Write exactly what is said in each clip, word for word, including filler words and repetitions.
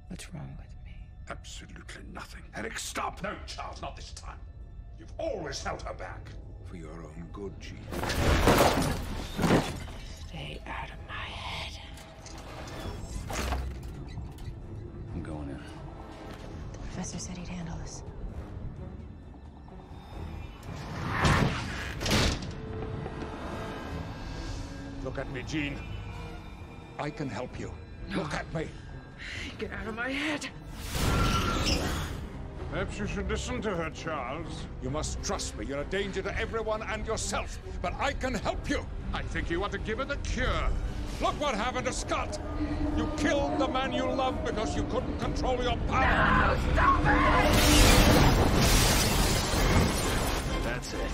What's wrong with me? Absolutely nothing. Eric, stop! No, Charles, not this time. You've always held her back. For your own good, Jean. Stay out of my head. I'm going in. The professor said he'd handle this. Look at me, Jean. I can help you. No. Look at me. Get out of my head. Perhaps you should listen to her, Charles. You must trust me. You're a danger to everyone and yourself. But I can help you. I think you ought to give her the cure. Look what happened to Scott. You killed the man you loved because you couldn't control your power. No, stop it! That's it.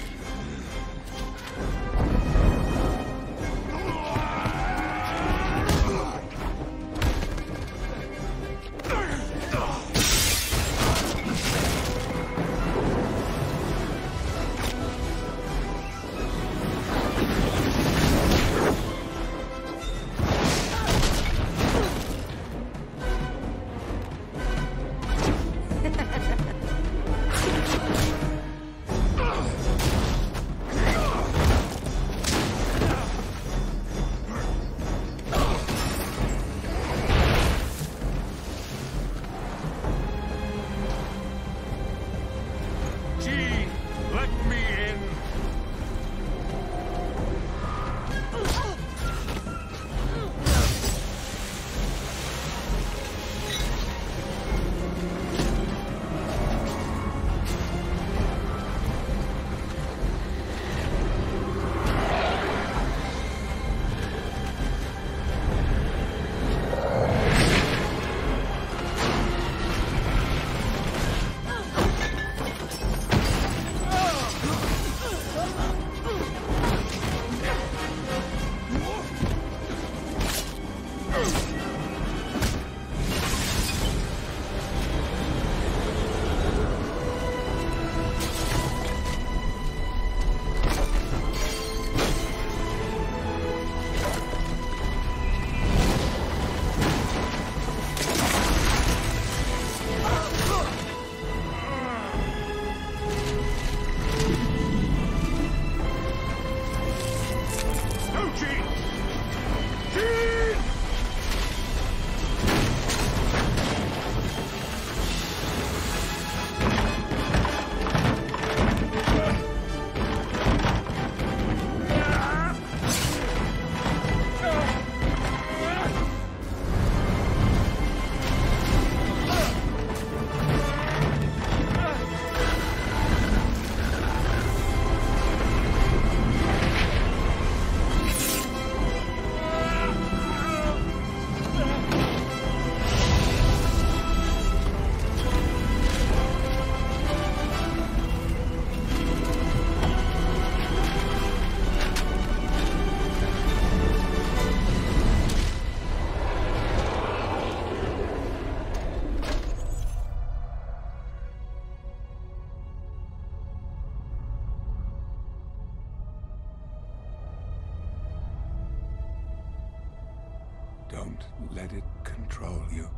Don't let it control you.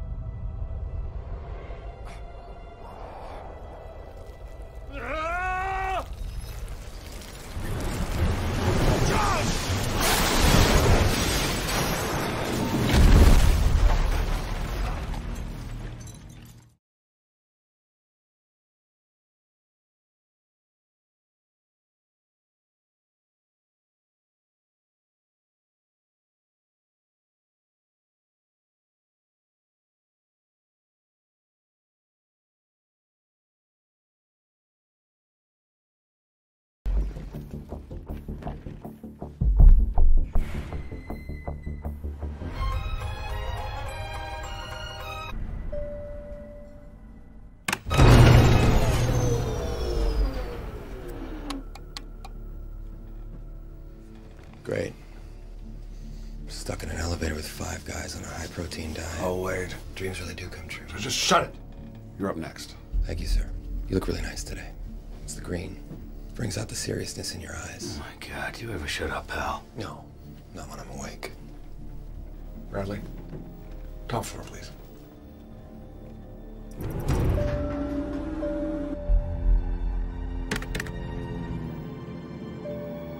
Great. Stuck in an elevator with five guys on a high-protein diet. Oh, wait. Dreams really do come true. So just shut it. You're up next. Thank you, sir. You look really nice today. It's the green. Brings out the seriousness in your eyes. Oh, my God. Do you ever shut up, pal? No. Not when I'm awake. Bradley, top floor, please.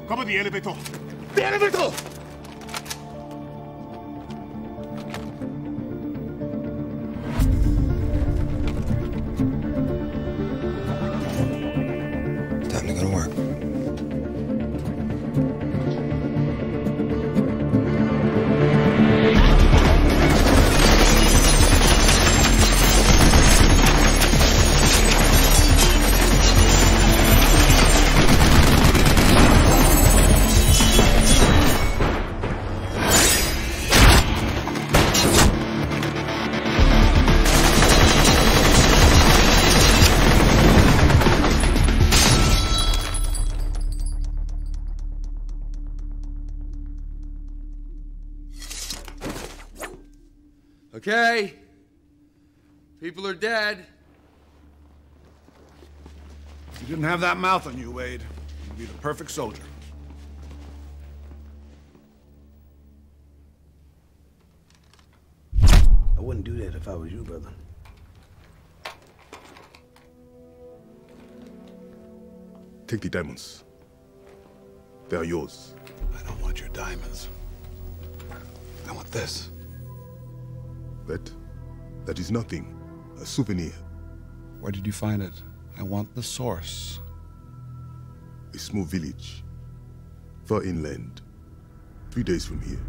Cover the elevator. The elevator! Time to go to work. Okay. People are dead. If you didn't have that mouth on you, Wade, you'd be the perfect soldier. I wouldn't do that if I was you, brother. Take the diamonds. They are yours. I don't want your diamonds. I want this. That? That is nothing. A souvenir. Where did you find it? I want the source. A small village. Far inland. Three days from here.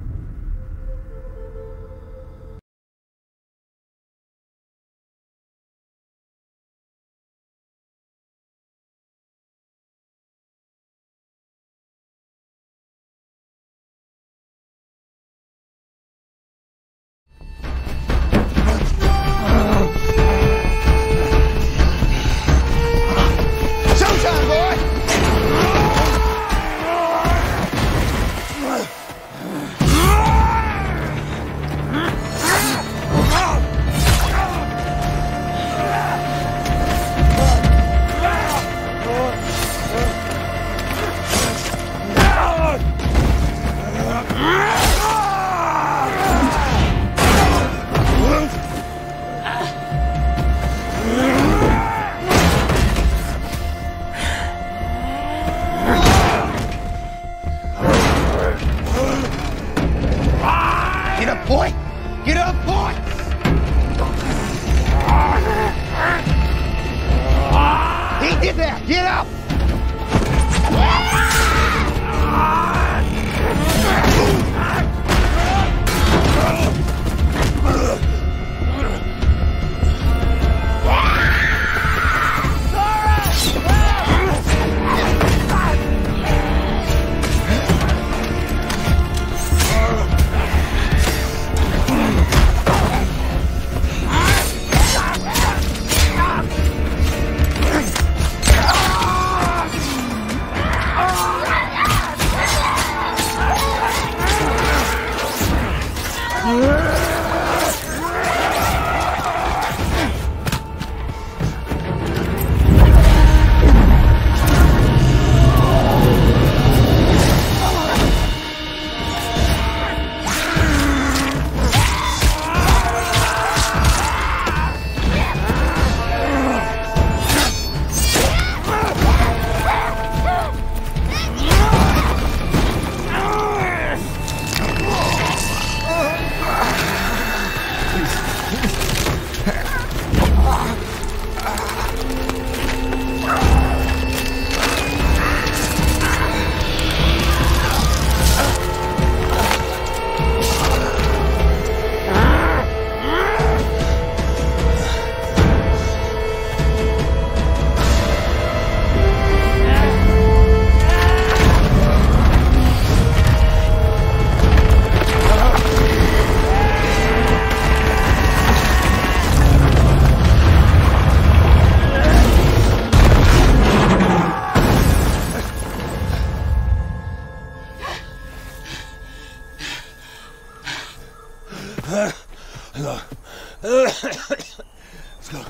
Let's go.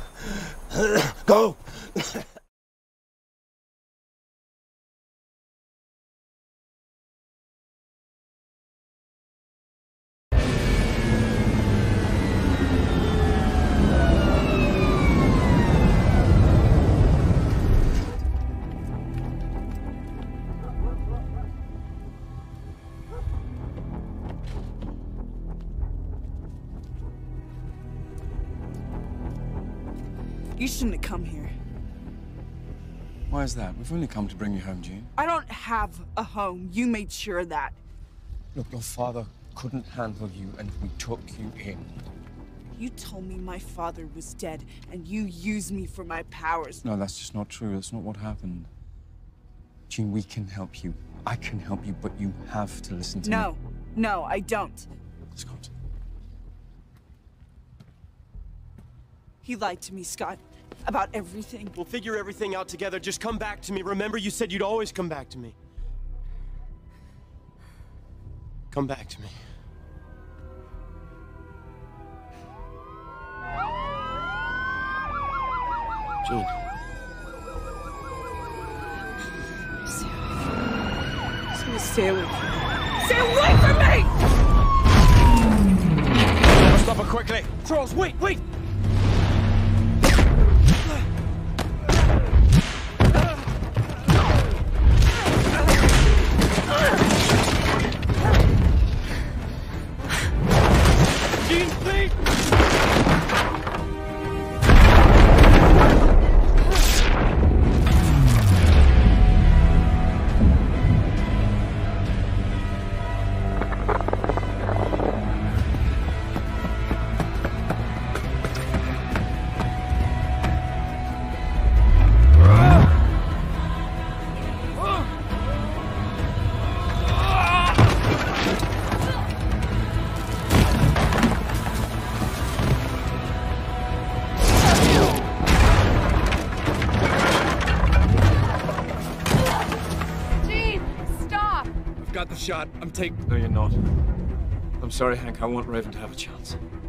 Go! You shouldn't have come here. Why is that? We've only come to bring you home, Jean. I don't have a home. You made sure of that. Look, your father couldn't handle you, and we took you in. You told me my father was dead, and you used me for my powers. No, that's just not true. That's not what happened. Jean, we can help you. I can help you, but you have to listen to no. me. No, no, I don't. Scott. He lied to me, Scott. About everything. We'll figure everything out together. Just come back to me. Remember, you said you'd always come back to me. Come back to me. Jean. Just gonna stay away from me. Stay away from me! Stop her quickly. Charles, wait, wait! Jean, please! Got the shot. I'm taking... No, you're not. I'm sorry, Hank. I want Raven to have a chance.